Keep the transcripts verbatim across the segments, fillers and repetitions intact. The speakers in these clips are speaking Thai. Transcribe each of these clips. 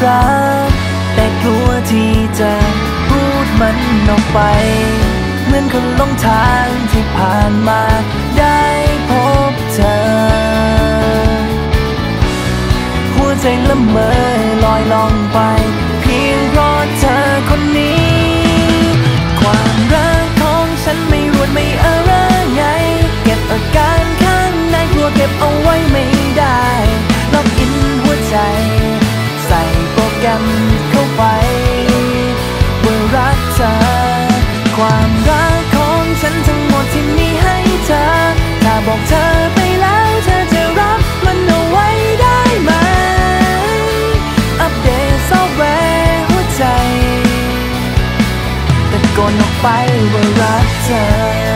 รักแต่กลัวที่จะพูดมันออกไปเหมือนคนหลงทางที่ผ่านมาได้พบเธอหัวใจละเมอลอยล่องไปเพียงเพราะเธอคนนี้ความรักของฉันไม่รวนไม่อะไรไงเก็บอาการข้างในกลัวเก็บเอาไว้ไม่ได้ล็อกอินหัวใจใส่โปรแกรมเข้าไปว่ารักเธอความรักของฉันทั้งหมดที่มีให้เธอถ้าบอกเธอไปแล้วเธอจะรับมันเอาไว้ได้ไหมอัปเดตซอฟต์แวร์หัวใจตะโกนออกไปว่ารักเธอ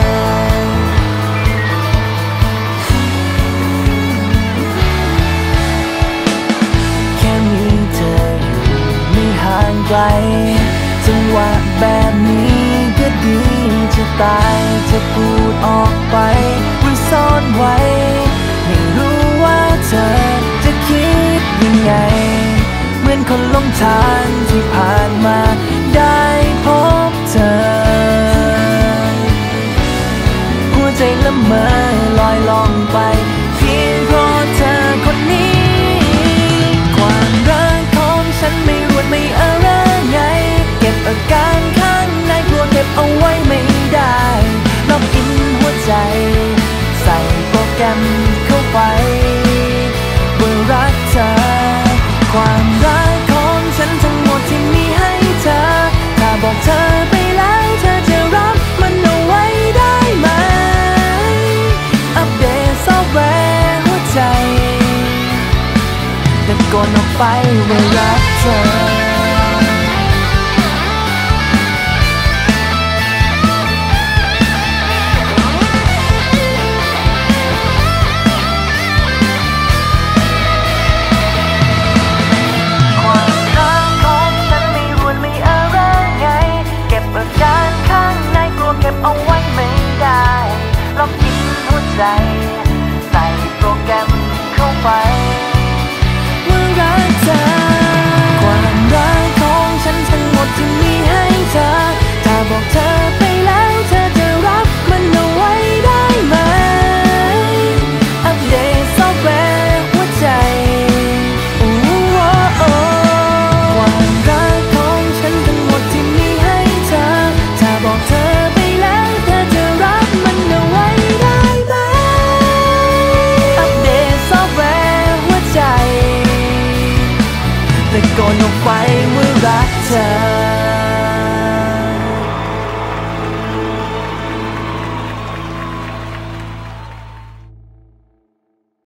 แค่มีเธออยู่ไม่ห่างไกลจังหวะแบบนี้ก็ดีจะตายจะพูดออกไปหรือซ่อนไว้ไม่รู้ว่าเธอจะคิดยังไงเหมือนคนหลงทางที่ผ่านมาได้พบเธอหัวใจละเมอลอยล่องไปเพียงเพราะเธอคนนี้ความรักของฉันไม่รวนไม่อะไรไงเก็บอาการข้างในกลัวเก็บเอาไว้ไม่ได้ล็อกอินหัวใจใส่โปรแกรมเข้าไปว่ารักเธอความรักของฉันทั้งหมดที่มีให้เธอถ้าบอกเธอไปแล้วเธอจะรับมันเอาไว้ได้ไหมอัปเดตซอฟต์แวร์หัวใจตะโกนออกไปว่ารักเธอเอาไว้ไม่ได้ล็อกอินหัวใจใส่โปรแกรมเข้าไปว่ารักเธอความรักของฉันทั้งหมดที่มีให้เธอถ้าบอกเธอไปแล้วเธอจะรับมันเอาไว้ได้ไหมอัปเดตซอฟต์แวร์หัวใจความรักของฉันทั้งหมดที่มีให้เธอถ้าบอกเธอตะโกนออกไปว่ารักเธอ